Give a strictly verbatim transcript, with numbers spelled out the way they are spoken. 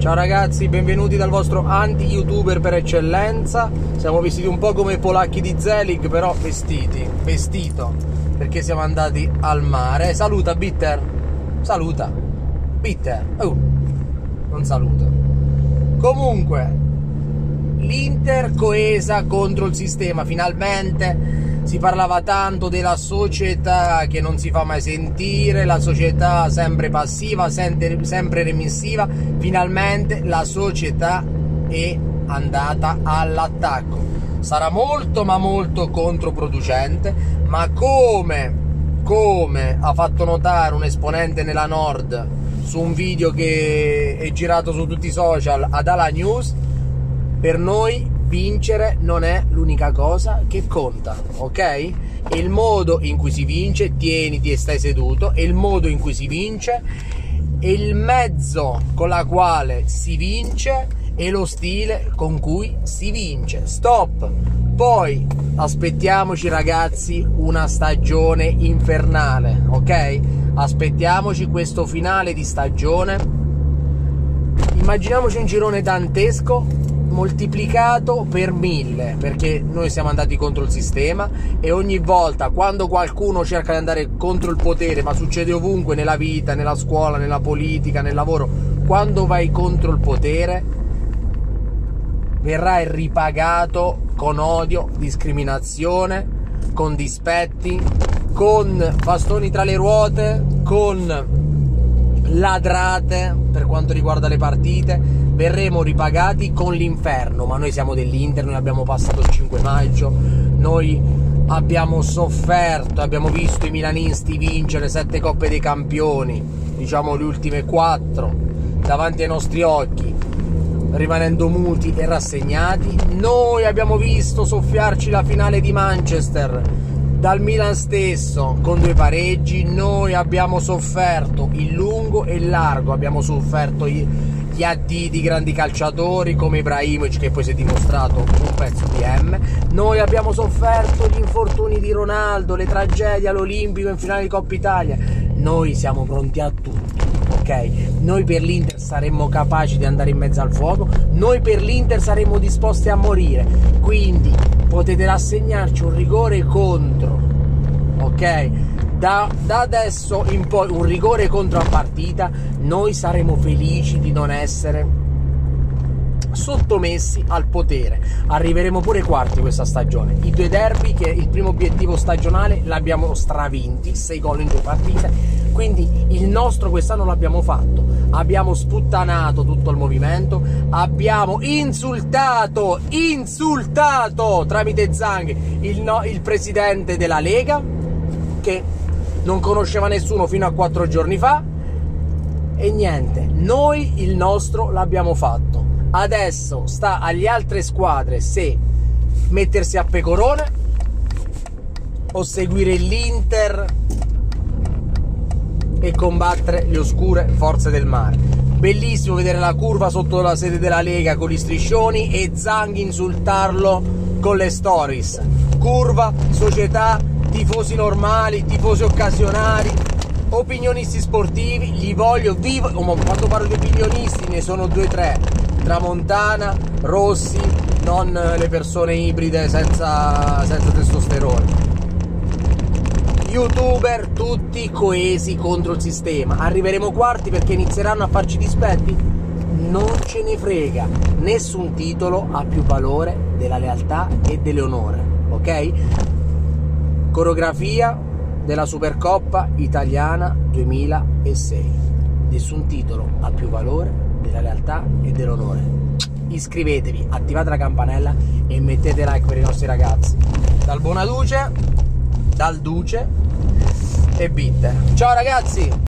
Ciao ragazzi, benvenuti dal vostro anti-youtuber per eccellenza. Siamo vestiti un po' come i polacchi di Zelig, però vestiti, vestito, perché siamo andati al mare. Saluta Bitter, saluta Bitter, oh, non saluto. Comunque, l'Inter coesa contro il sistema, finalmente. Si parlava tanto della società che non si fa mai sentire, la società sempre passiva, sempre remissiva. Finalmente la società è andata all'attacco. Sarà molto ma molto controproducente, ma come, come ha fatto notare un esponente nella Nord su un video che è girato su tutti i social ad Ala News, per noi vincere non è l'unica cosa che conta, ok? È il modo in cui si vince, tieniti e stai seduto, è il modo in cui si vince, è il mezzo con la quale si vince e lo stile con cui si vince. Stop! Poi aspettiamoci ragazzi una stagione infernale, ok? Aspettiamoci questo finale di stagione. Immaginiamoci un girone dantesco moltiplicato per mille, perché noi siamo andati contro il sistema e ogni volta quando qualcuno cerca di andare contro il potere, ma succede ovunque nella vita, nella scuola, nella politica, nel lavoro, quando vai contro il potere verrai ripagato con odio, discriminazione, con dispetti, con bastoni tra le ruote, con ladrate per quanto riguarda le partite. Verremo ripagati con l'inferno, ma noi siamo dell'Inter, noi abbiamo passato il cinque maggio, noi abbiamo sofferto, abbiamo visto i milanisti vincere sette coppe dei campioni, diciamo le ultime quattro davanti ai nostri occhi, rimanendo muti e rassegnati. Noi abbiamo visto soffiarci la finale di Manchester dal Milan stesso con due pareggi. Noi abbiamo sofferto il lungo e il largo, abbiamo sofferto gli addii di grandi calciatori come Ibrahimovic, che poi si è dimostrato un pezzo di M. Noi abbiamo sofferto gli infortuni di Ronaldo, le tragedie all'Olimpico in finale di Coppa Italia. Noi siamo pronti a tutto, ok? Noi per l'Inter saremmo capaci di andare in mezzo al fuoco, noi per l'Inter saremmo disposti a morire, quindi potete rassegnarci un rigore contro, ok? Da, da adesso in poi un rigore contro a partita, noi saremo felici di non essere sottomessi al potere. Arriveremo pure quarti questa stagione. I due derby, che è il primo obiettivo stagionale, l'abbiamo stravinti, sei gol in due partite, quindi il nostro quest'anno l'abbiamo fatto. Abbiamo sputtanato tutto il movimento, abbiamo insultato, insultato tramite Zang il, no, il presidente della Lega, che non conosceva nessuno fino a quattro giorni fa, e niente, noi il nostro l'abbiamo fatto. Adesso sta agli altre squadre se mettersi a pecorone o seguire l'Inter e combattere le oscure forze del mare. Bellissimo vedere la curva sotto la sede della Lega con gli striscioni e Zang insultarlo con le stories. Curva, società, tifosi normali, tifosi occasionali, opinionisti sportivi, li voglio vivo. Oh, quando parlo di opinionisti ne sono due o tre: Tramontana, Rossi, non le persone ibride senza, senza testosterone. YouTuber tutti coesi contro il sistema. Arriveremo quarti perché inizieranno a farci dispetti? Non ce ne frega, nessun titolo ha più valore della lealtà e dell'onore, ok? Coreografia della Supercoppa Italiana duemilasei. Nessun titolo ha più valore della lealtà e dell'onore. Iscrivetevi, attivate la campanella e mettete like per i nostri ragazzi. Dal Bonaduce, dal Duce e Bitter. Ciao ragazzi!